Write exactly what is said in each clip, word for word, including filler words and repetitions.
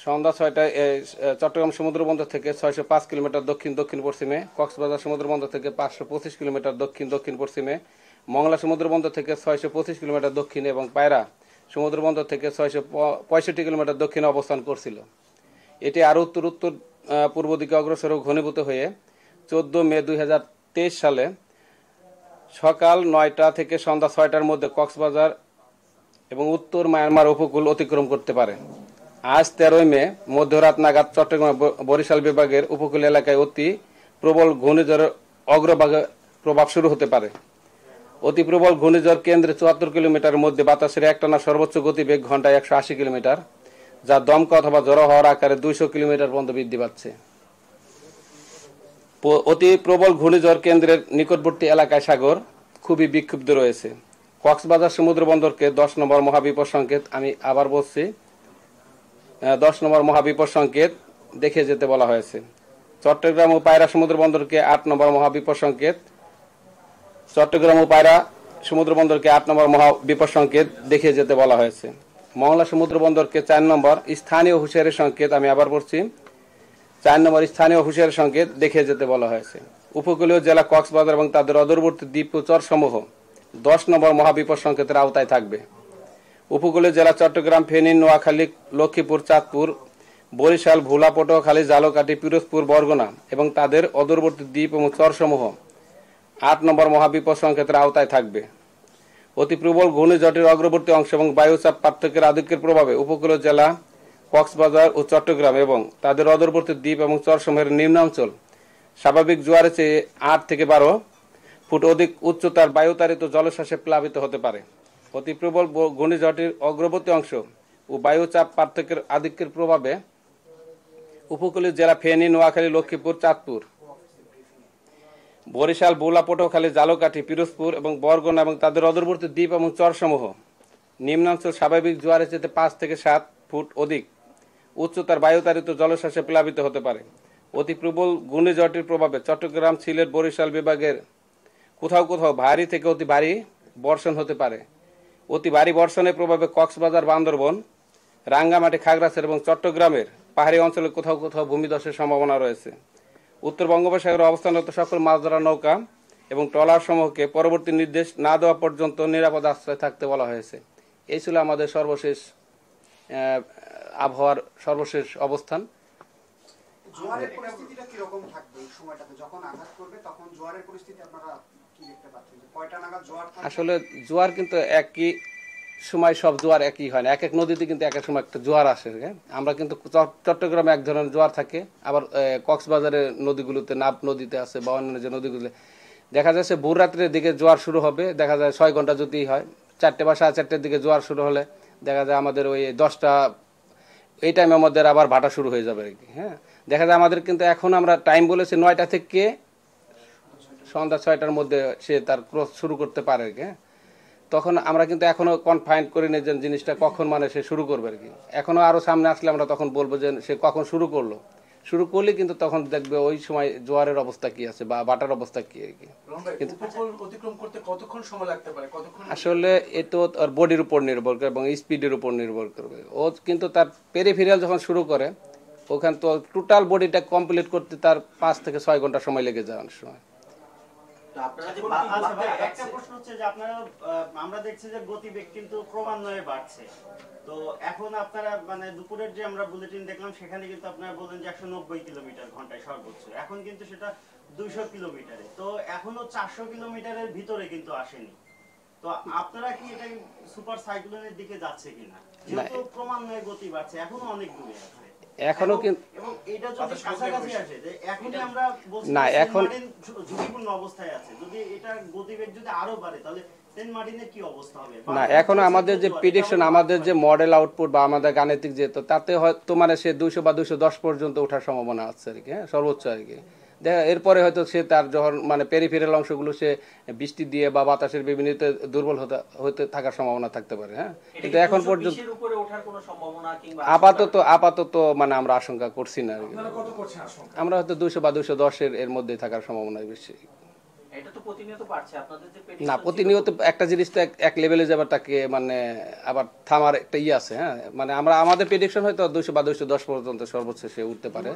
সন্ধ্যা ছয়টায় চট্টগ্রাম সমুদ্রবন্দর থেকে ছয়শো পাঁচ কিলোমিটার দক্ষিণ দক্ষিণ পশ্চিমে, কক্সবাজার সমুদ্রবন্দর থেকে পাঁচশো পঁচিশ কিলোমিটার দক্ষিণ দক্ষিণ পশ্চিমে, মংলা সমুদ্রবন্দর থেকে ছয়শো পঁচিশ কিলোমিটার দক্ষিণে এবং পায়রা সমুদ্রবন্দর থেকে ছয়শো পঁয়ষট্টি কিলোমিটার দক্ষিণে অবস্থান করছিল। এটি আরও উত্তর উত্তর পূর্ব দিকে অগ্রসর ও ঘনীভূত হয়ে চোদ্দ মে দুই হাজার তেইশ সালে সকাল নয়টা থেকে সন্ধ্যা ছয়টার মধ্যে কক্সবাজার এবং উত্তর মায়ানমার উপকূল অতিক্রম করতে পারে। আজ তেরোই মে মধ্যরাত নাগাদ চট্টগ্রাম বরিশাল বিভাগের উপকূল এলাকায় অতি প্রবল ঘূর্ণিঝড়ের অগ্রভাগে প্রভাব শুরু হতে পারে। অতি প্রবল ঘূর্ণিঝড় কেন্দ্রে চুয়াত্তর কিলোমিটার মধ্যে বাতাসের একটানা সর্বোচ্চ গতিবেগ ঘন্টায় একশো আশি কিলোমিটার, যা দমকা অথবা জড়ো হওয়ার আকারে দুইশো কিলোমিটার পর্যন্ত বৃদ্ধি পাচ্ছে। অতি প্রবল ঘূর্ণিঝড় কেন্দ্রের নিকটবর্তী এলাকায় সাগর খুবই বিক্ষুব্ধ রয়েছে। কক্সবাজার সমুদ্র বন্দরকে দশ নম্বর মহাবিপদ সংকেত, আমি আবার বলছি, দশ নম্বর মহাবিপদ সংকেত দেখে যেতে বলা হয়েছে। চট্টগ্রাম ও পায়রা সমুদ্র বন্দরকে আট নম্বর মহাবিপদ সংকেত চট্টগ্রাম ও পায়রা সমুদ্র বন্দরকে আট নম্বর মহাবিপদ সংকেত দেখে যেতে বলা হয়েছে। মংলা সমুদ্র বন্দরকে চার নম্বর স্থানীয় হুঁশিয়ারি সংকেত, আমি আবার বলছি, চার নম্বর স্থানীয় হুঁশিয়ারি সংকেত দেখে যেতে বলা হয়েছে। উপকূলীয় জেলা কক্সবাজার এবং তাদের অদূরবর্তী দ্বীপ ও চরসমূহ দশ নম্বর মহাবিপদ সংকেতের আওতায় থাকবে। উপকূলীয় জেলা চট্টগ্রাম, ফেনী, নোয়াখালী, লক্ষ্মীপুর, চাঁদপুর, বরিশাল, ভোলা, পটুয়াখালী, ঝালকাঠি, পিরোজপুর, বরগুনা এবং তাদের অদূরবর্তী দ্বীপ এবং চরসমূহ আট নম্বর মহাবিপদ সংকেতের আওতায় থাকবে। অতি প্রবল ঘূর্ণিঝড়টির অগ্রবর্তী অংশ এবং বায়ুচাপ পার্থক্যের আধিক্যের প্রভাবে উপকূলীয় জেলা কক্সবাজার ও চট্টগ্রাম এবং তাদের অদূরবর্তী দ্বীপ এবং চরসমূহের নিম্নাঞ্চল স্বাভাবিক জোয়ারের চেয়ে আট থেকে বারো ফুট অধিক উচ্চতার বায়ুতাড়িত জলোচ্ছ্বাসে প্লাবিত হতে পারে। অতি প্রবল ঘূর্ণিঝড়টির অগ্রবর্তী অংশ ও বায়ুচাপ পার্থক্যের আধিক্যের প্রভাবে উপকূলীয় জেলা ফেনী, নোয়াখালী, লক্ষ্মীপুর, চাঁদপুর, বরিশাল, ভোলা, পটুয়াখালী, ঝালকাঠি, পিরোজপুর এবং বরগুনা এবং তাদের অদূরবর্তী দ্বীপ এবং চরসমূহ নিম্নাঞ্চল স্বাভাবিক জোয়ারের চেয়ে পাঁচ থেকে সাত ফুট অধিক উচ্চতার বায়ুতাড়িত জলোচ্ছ্বাসে প্লাবিত হতে পারে। অতি প্রবল ঘূর্ণিঝড়টির প্রভাবে চট্টগ্রাম, সিলেট, বরিশাল বিভাগের কোথাও কোথাও ভারী থেকে অতি ভারী বর্ষণ হতে পারে। অতি ভারী বর্ষণের প্রভাবে কক্সবাজার, বান্দরবন, রাঙ্গামাটি, খাগড়াছড়ি এবং চট্টগ্রামের পাহাড়ি অঞ্চলে কোথাও কোথাও ভূমিধসের সম্ভাবনা রয়েছে। উত্তর বঙ্গোপসাগরে অবস্থানরত সকল মাছ ধরা নৌকা এবং ট্রলার সমূহকে পরবর্তী নির্দেশ না দেওয়া পর্যন্ত নিরাপদ আশ্রয় থাকতে বলা হয়েছে। এই ছিল আমাদের সর্বশেষ আবহাওয়ার সর্বশেষ অবস্থান। জোয়ারের পরিস্থিতিটা কি রকম থাকবে এই সময়টাতে, যখন আঘাত করবে তখন জোয়ারের পরিস্থিতি আপনারা কি দেখতে পাচ্ছেন? কয়টা নাগাদ জোয়ার থাকবে? আসলে জোয়ার কিন্তু একই সময় সব জোয়ার একই হয় না, এক এক নদীতে কিন্তু এক এক সময় একটা জোয়ার আসে। আমরা কিন্তু চট্টগ্রামে এক ধরনের জোয়ার থাকে, আবার কক্সবাজারের নদীগুলোতে, নাব নদীতে আছে বা অন্যান্য যে নদীগুলো দেখা যাচ্ছে ভোর রাত্রের দিকে জোয়ার শুরু হবে, দেখা যায় ছয় ঘন্টা যদি হয়, চারটে বা সাড়ে চারটের দিকে জোয়ার শুরু হলে দেখা যায় আমাদের ওই দশটা এই টাইমের মধ্যে আবার ভাটা শুরু হয়ে যাবে আর কি। হ্যাঁ, দেখা যায় আমাদের কিন্তু এখন আমরা টাইম বলেছি নয়টা থেকে সন্ধ্যা ছয়টার মধ্যে সে তার ক্রস শুরু করতে পারে আর কি। হ্যাঁ, তখন আমরা কিন্তু এখনো কনফাইন করি না যে জিনিসটা কখন মানে সে শুরু করবে আর কি। এখনো আরো সামনে আসলে আমরা তখন বলবো যে সে কখন শুরু করলো, শুরু করলে কিন্তু তখন দেখবে ওই সময় জোয়ারের অবস্থা কি আছে বা বাটার অবস্থা কি আর কি। আসলে এ তো ওর বডির উপর নির্ভর করে এবং স্পিডের উপর নির্ভর করবে। ও কিন্তু তার পেরিফেরিয়াল যখন শুরু করে ওখান তো টোটাল বডিটা কমপ্লিট করতে তার পাঁচ থেকে ছয় ঘন্টা সময় লেগে যায় অনেক সময়। একটা প্রশ্ন হচ্ছে যে আপনারা, আমরা দেখছি যে গতিবেগ কিন্তু ক্রমান্বয়ে বাড়ছে, তো এখন আপনারা মানে দুপুরের যে আমরা বুলেটিন দেখলাম সেখানে কিন্তু আপনারা বললেন যে একশো নব্বই কিলোমিটার ঘন্টায় সর্বোচ্চ, এখন কিন্তু সেটা দুইশো কিলোমিটারে, তো এখনো চারশো কিলোমিটারের ভিতরে কিন্তু আসেনি। তো আপনারা কি এটা সুপার সাইক্লোনের দিকে যাচ্ছে কিনা, যেহেতু ক্রমান্বয়ে গতি বাড়ছে, এখনো অনেক দূরে আছে এখনো কিন্তু এবং এটা যদি কাছাকাছি আসে যে এখনই আমরা বলছি না এখন ঝুঁকিপূর্ণ অবস্থায় আছে, যদি এটা গতিবেগ যদি আরো বাড়ে তাহলে সেন্ট মার্টিনের কি অবস্থা হবে? না এখনো আমাদের যে প্রেডিকশন, আমাদের যে মডেল আউটপুট বা আমাদের গাণিতিক যে, তো তাতে হয়তো মানে সে দুইশো বা দুইশো দশ পর্যন্ত ওঠার সম্ভাবনা আছে আর কি। হ্যাঁ, সর্বোচ্চ আর কি। দেখা এরপরে হয়তো সে তার যখন মানে পেরিফেরিয়াল অংশগুলো সে বৃষ্টি দিয়ে বা বাতাসের বিভিন্ন দুর্বল হতে হতে থাকার সম্ভাবনা থাকতে পারে। হ্যাঁ, কিন্তু এখন পর্যন্ত আপাতত আপাতত মানে আমরা আশঙ্কা করছি না আর কি। আমরা হয়তো দুইশো বা দুইশো দশের এর মধ্যে থাকার সম্ভাবনা বেশি। এটা তো প্রতিনিয়ত বাড়ছে আপনাদের যে না, প্রতিনিয়ত একটা জিনিস তো এক লেভেলে যাবার তাকে মানে আবার থামার একটা ইয়ে আছে। হ্যাঁ, মানে আমরা আমাদের প্রেডিকশন হয়তো দুইশো বা দুইশো দশ পর্যন্ত সর্বোচ্চ সে উঠতে পারে।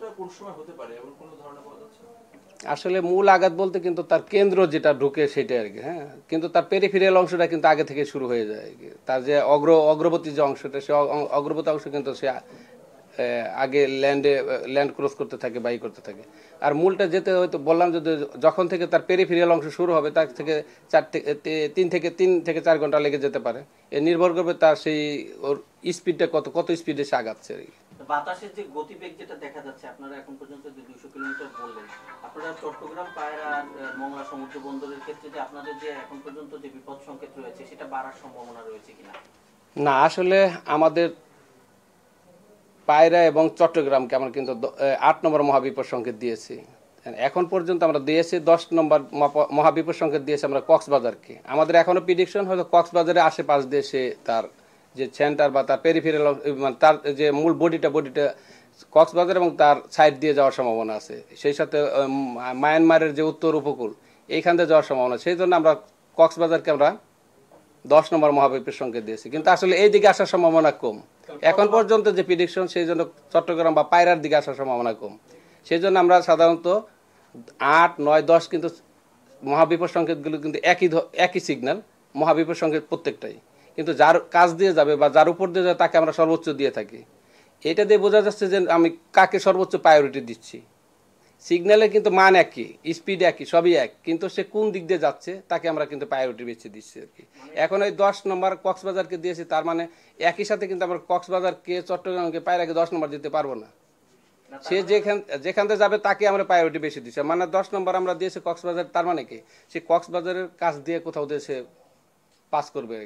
আসলে মূল আঘাত বলতে কিন্তু তার কেন্দ্র যেটা ঢুকে সেটা আর কি। হ্যাঁ, কিন্তু তার পেরিফেরিয়াল অংশটা কিন্তু আগে থেকে শুরু হয়ে যায়। তার যে অগ্র অগ্রবর্তী যে অংশটা, সে অগ্রবর্তী অংশ কিন্তু সে আগে ল্যান্ডে ল্যান্ড ক্রস করতে থাকে, বাই করতে থাকে। আর মূলটা যেতে হয়তো বললাম যদি যখন থেকে তার পেরিফেরিয়াল অংশ শুরু হবে তার থেকে চার থেকে তিন থেকে তিন থেকে চার ঘন্টা লেগে যেতে পারে। এ নির্ভর করবে তার সেই ওর স্পিডটা কত কত স্পিডে সে আগাচ্ছে আর কি। বাতাসের যে গতিবেগ যেটা দেখা যাচ্ছে, আপনারা এখন পর্যন্ত যে দুইশো কিলোমিটার বললেন, আপনারা চট্টগ্রাম পায়রা আর মংলা সমুদ্র বন্দরের ক্ষেত্রে যে আপনাদের যে এখন পর্যন্ত যে বিপদ সংকেত রয়েছে সেটা বাড়ার সম্ভাবনা রয়েছে কিনা? না, আসলে আমাদের পায়রা এবং চট্টগ্রামকে আমরা কিন্তু আট নম্বর মহাবিপদ সংকেত দিয়েছি। এখন পর্যন্ত আমরা দিয়েছি দশ নম্বর মহাবিপদ সংকেত দিয়েছি আমরা কক্সবাজারকে। আমাদের এখনো প্রেডিকশন হয়তো কক্সবাজারের আশেপাশ দিয়ে সে তার যে সেন্টার বা তার পেরিফেরিয়াল মানে তার যে মূল বডিটা বডিটা কক্সবাজার এবং তার সাইড দিয়ে যাওয়ার সম্ভাবনা আছে। সেই সাথে মায়ানমারের যে উত্তর উপকূল এইখান দিয়ে যাওয়ার সম্ভাবনা, সেই জন্য আমরা কক্সবাজারকে আমরা দশ নম্বর মহাবিপদ সংকেত দিয়েছি। কিন্তু আসলে এই দিকে আসার সম্ভাবনা কম এখন পর্যন্ত যে প্রেডিকশন, সেই জন্য চট্টগ্রাম বা পায়রার দিকে আসার সম্ভাবনা কম। সেই জন্য আমরা সাধারণত আট নয় দশ কিন্তু মহাবিপদ সংকেতগুলো কিন্তু একই একই সিগন্যাল মহাবিপদ সংকেত প্রত্যেকটাই, কিন্তু যার কাজ দিয়ে যাবে বা যার উপর দিয়ে যাবে তাকে আমরা সর্বোচ্চ দিয়ে থাকি। এটা দিয়ে বোঝা যাচ্ছে যে আমি কাকে সর্বোচ্চ প্রায়োরিটি দিচ্ছি। সিগন্যালে কিন্তু মান একই, স্পিড একই, সবই এক, কিন্তু সে কোন দিক দিয়ে যাচ্ছে তাকে আমরা কিন্তু প্রায়োরিটি বেছে দিচ্ছি আর কি। এখন ওই দশ নম্বর কক্সবাজারকে দিয়েছি, তার মানে একই সাথে কিন্তু আমরা কক্সবাজারকে চট্টগ্রামকে পায়রাকে দশ নম্বর দিতে পারবো না। সে যেখান যেখান থেকে যাবে তাকে আমরা প্রায়োরিটি বেশি দিচ্ছি। মানে দশ নম্বর আমরা দিয়েছি কক্সবাজার, তার মানে কি সে কক্সবাজারের কাছ দিয়ে কোথাও দিয়ে সে পাস করবে।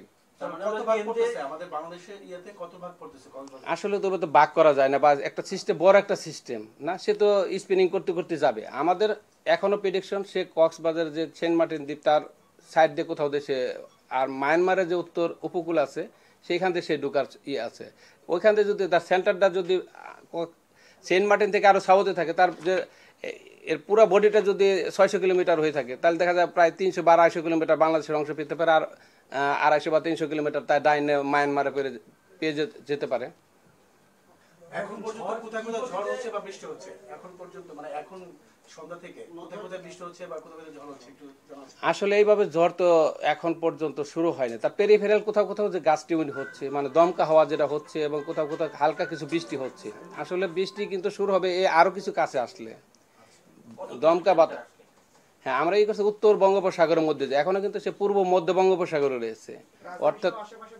আসলে তবে তো ভাগ করা যায় না, বা একটা সিস্টেম বড় একটা সিস্টেম না, সে তো স্পিনিং করতে করতে যাবে। আমাদের এখনো প্রেডিকশন সে কক্সবাজারের যে সেন্ট মার্টিন দ্বীপ তার সাইড দিয়ে কোথাও দিয়ে সে, আর মায়ানমারের যে উত্তর উপকূল আছে সেইখান থেকে সে ঢোকার ইয়ে আছে। ওইখান থেকে যদি তার সেন্টারটা যদি সেন্ট মার্টিন থেকে আরো সাউথে থাকে, তার যে এর পুরো বডিটা যদি ছয়শো কিলোমিটার হয়ে থাকে তাহলে দেখা যায় প্রায় তিনশো বা আড়াইশো কিলোমিটার বাংলাদেশের অংশ পেতে পারে, আর আড়াইশো বা তিনশো কিলোমিটার তার ডাইনে মায়ানমারে পেরে পেয়ে যেতে পারে। এখন পর্যন্ত কোথায় কোথায় ঝড় হচ্ছে বা বৃষ্টি হচ্ছে এখন পর্যন্ত, মানে এখন সন্ধ্যা থেকে কোথায় কোথায় বৃষ্টি হচ্ছে বা কোথায় কোথায় ঝড় হচ্ছে একটু জানাচ্ছি। আসলে এইভাবে ঝড় তো এখন পর্যন্ত শুরু হয়নি, তার পেরিফেরাল কোথাও কোথাও যে গাছ টিউন হচ্ছে, মানে দমকা হাওয়া যেটা হচ্ছে, এবং কোথাও কোথাও হালকা কিছু বৃষ্টি হচ্ছে। আসলে বৃষ্টি কিন্তু শুরু হবে এই আরো কিছু কাছে আসলে দমকা বাতাস। হ্যাঁ, আমরা এই করছি উত্তর বঙ্গোপসাগরের মধ্যে, এখনো কিন্তু সে পূর্ব মধ্য বঙ্গোপসাগরে রয়েছে, অর্থাৎ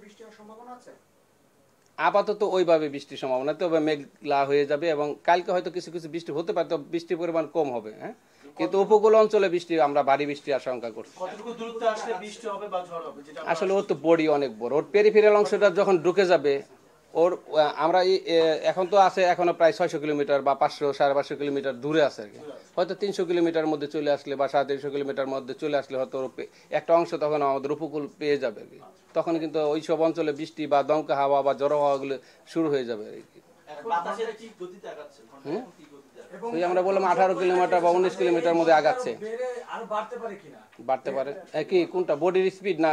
আপাতত ওইভাবে বৃষ্টির সম্ভাবনা, তবে মেঘলা হয়ে যাবে এবং কালকে হয়তো কিছু কিছু বৃষ্টি হতে পারে, তবে বৃষ্টির পরিমাণ কম হবে। হ্যাঁ, কিন্তু উপকূল অঞ্চলে বৃষ্টি আমরা ভারী বৃষ্টির আশঙ্কা করছি। আসলে ওর তো বডি অনেক বড়, ওর পেরিফেরিয়াল অংশটা যখন ঢুকে যাবে ওর আমরা এখন তো আছে এখনো প্রায় ছয়শো কিলোমিটার বা পাঁচশো সাড়ে পাঁচশো কিলোমিটার দূরে আছে আর কি। হয়তো তিনশো কিলোমিটার মধ্যে চলে আসলে বা সাড়ে তিনশো কিলোমিটার মধ্যে চলে আসলে হয়তো একটা অংশ তখন আমাদের উপকূল পেয়ে যাবে আর কি। তখন কিন্তু ওই সব অঞ্চলে বৃষ্টি বা দমকা হাওয়া বা ঝড়ো হাওয়াগুলো শুরু হয়ে যাবে আর কি। ওই আমরা বললাম আঠারো কিলোমিটার বা উনিশ কিলোমিটার মধ্যে আগাচ্ছে। বাড়তে পারে কি কোনটা, বডির স্পিড না?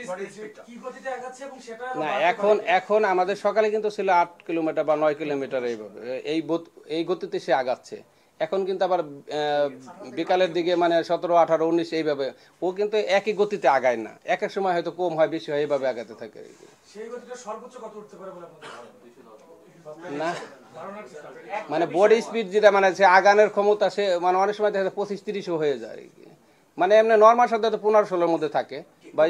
না, এখন এখন আমাদের সকালে কিন্তু ছিল আট কিলোমিটার বা নয় কিলোমিটার এইভাবে, এই এই গতিতে সে আগাচ্ছে। এখন কিন্তু আবার বিকালের দিকে মানে সতেরো আঠারো উনিশ এইভাবে, ও কিন্তু একই গতিতে আগায় না, এক এক সময় হয়তো কম হয় বেশি হয় এইভাবে আগাতে থাকে। না, মানে বডি স্পিড যেটা মানে সে আগানোর ক্ষমতা সে মানে অনেক সময় দেখা যায় পঁচিশ তিরিশও হয়ে যায়, মানে এমনি নর্মাল সাথে পনেরো ষোলোর মধ্যে থাকে। বা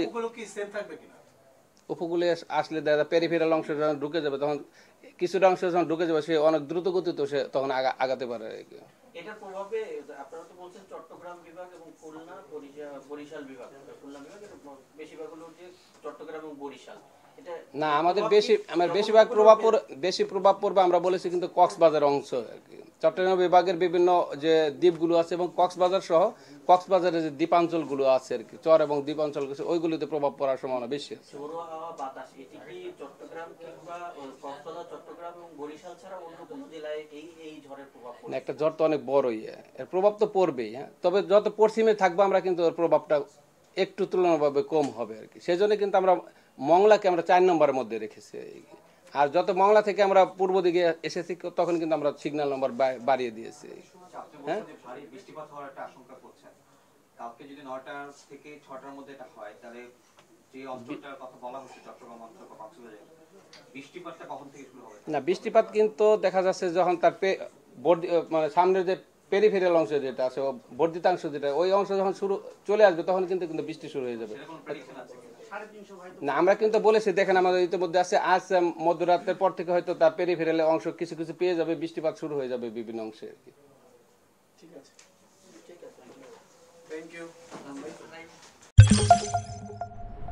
উপকূলে আসলে দেখা যায় পেরিফেরাল অংশ যখন ঢুকে যাবে, তখন কিছুটা অংশ যখন ঢুকে যাবে সে অনেক দ্রুত গতিতে সে তখন আগাতে পারে। এটার প্রভাবে আপনারা তো বলছেন চট্টগ্রাম বিভাগ এবং খুলনা বরিশাল বিভাগ, খুলনা বিভাগ বেশিরভাগ হলো যে চট্টগ্রাম এবং বরিশাল। না, আমাদের বেশি আমার বেশিরভাগ প্রভাব বেশি প্রভাব পড়বে আমরা বলেছি কিন্তু কক্সবাজার অংশ আর কি। চট্টগ্রাম বিভাগের বিভিন্ন যে দ্বীপগুলো আছে এবং কক্সবাজার সহ কক্সবাজারের যে দ্বীপাঞ্চলগুলো আছে আর কি, চর এবং দ্বীপাঞ্চল ওইগুলোতে প্রভাব পড়ার সম্ভাবনা বেশি আছে। চট্টগ্রাম কিংবা কক্সবাজার, চট্টগ্রাম এবং বরিশাল ছাড়া অন্য কোন জেলায় এই এই ঝড়ের প্রভাব না, পড়বে? একটা ঝড় তো অনেক বড়ই, এর প্রভাব তো পড়বেই। হ্যাঁ, তবে যত পশ্চিমে থাকবো আমরা কিন্তু ওর প্রভাবটা একটু তুলনাভাবে কম হবে আর কি। সেই জন্য কিন্তু আমরা মংলাকে আমরা চার নম্বরের মধ্যে রেখেছি। আর যত মংলা থেকে আমরা পূর্ব দিকে এসেছি তখন কিন্তু আমরা সিগন্যাল নম্বর বাড়িয়ে দিয়েছি। হ্যাঁ, ভারী বৃষ্টিপাত হওয়ার একটা আশঙ্কা করছেন। কালকে যদি নয়টা থেকে ছটার মধ্যে এটা হয়, তাহলে যে অঞ্চলটার কথা বলা হচ্ছে চট্টগ্রাম অঞ্চল বা কক্সবাজার, বৃষ্টিপাতটা কখন থেকে শুরু হবে? না, বৃষ্টিপাত কিন্তু দেখা যাচ্ছে যখন তার মানে সামনের যে পেরিফেরিয়াল অংশ যেটা আছে, বর্ধিতাংশ যেটা, ওই অংশ যখন শুরু চলে আসবে তখন কিন্তু কিন্তু বৃষ্টি শুরু হয়ে যাবে। না, আমরা কিন্তু বলেছি, দেখেন আমাদের ইতিমধ্যে আছে, আজ মধ্যরাতের পর থেকে হয়তো তার পেরিফেরিয়াল অংশ কিছু কিছু পেয়ে যাবে, বৃষ্টিপাত শুরু হয়ে যাবে বিভিন্ন অংশে আর কি। ঠিক আছে, ঠিক আছে, থ্যাংক ইউ।